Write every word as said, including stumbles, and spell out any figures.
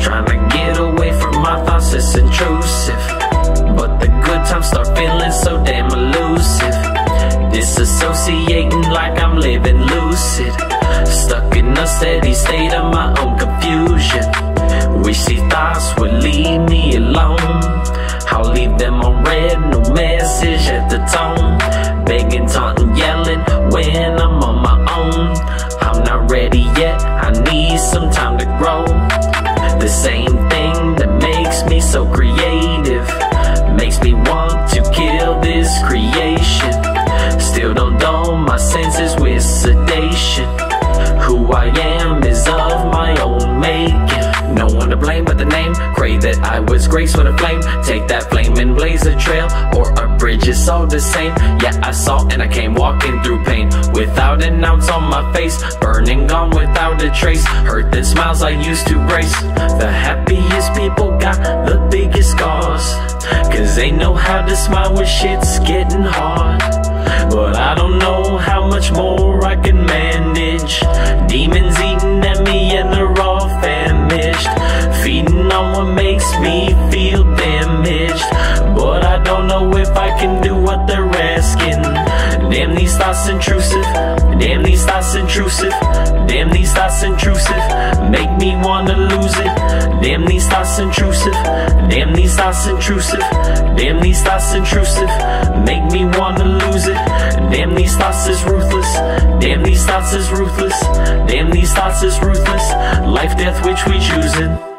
Trying to get away from my thoughts, it's intrusive. But the good times start feeling so damn elusive. Disassociating like I'm living lucid. Stuck in a steady state of my own confusion. Wish these thoughts would leave me alone. I'll leave them on red, no message at the tone. Begging, taunting, yelling when I'm on my own. I'm not ready yet, I need some time to grow. The same thing that makes me so creative makes me want to kill this creation. Still don't dull my senses with sedation. Who I am is of my own making. No one to blame but the name. Pray that I was graced with a flame. Take that flame and blaze a trail, or a bridge, it's all the same. Yeah, I saw and I came walking through pain, without an ounce on my face. Burning, gone without a trace. Hurt that smiles I used to brace. The happiest people got the biggest scars, cause they know how to smile when shit's getting hard. But I don't know how much more I can manage. Demons eating at me and they're all famished, feeding on what makes me feel damaged. But I don't know if I can do what they're asking. Damn, these thoughts intrusive. Damn, these thoughts intrusive. Damn, these thoughts intrusive. Make me wanna lose it. Damn, these thoughts intrusive. Damn, these thoughts intrusive. Damn, these thoughts intrusive. Make me wanna lose it. Damn, these thoughts is ruthless. Damn, these thoughts is ruthless. Damn, these thoughts is ruthless. Life, death, which we choosing.